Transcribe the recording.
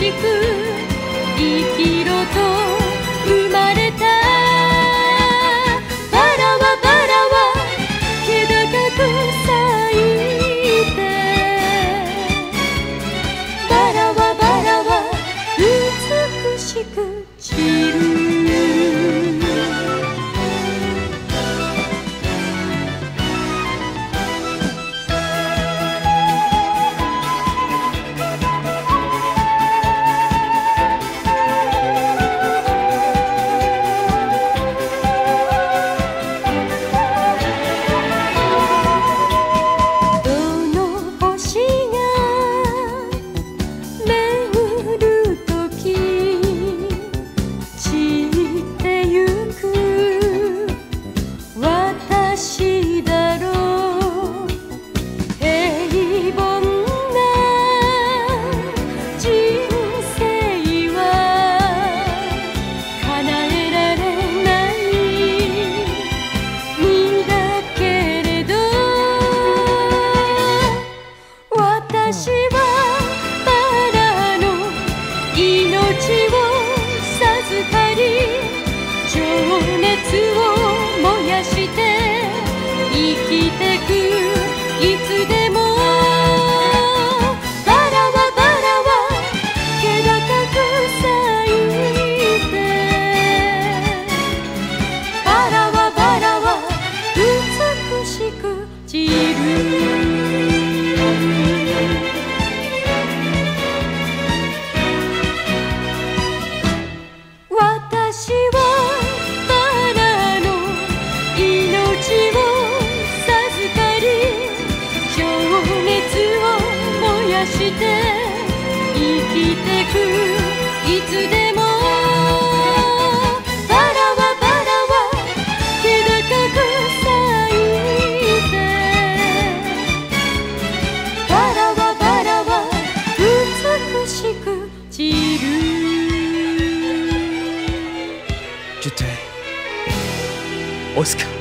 しく生きろと生まれた。バラはバラは気高く咲いて、バラはバラは美しく散る。私はバラの命を授かり、情熱を燃やして生きてくいつでも。バラはバラは気高く咲いて、バラはバラは美しく散る。私はバラの命を授かり、情熱を燃やして生きてくいつでも。バラはバラは気高く咲いて、バラはバラは美しく散る。 Je t'aime, Oscar.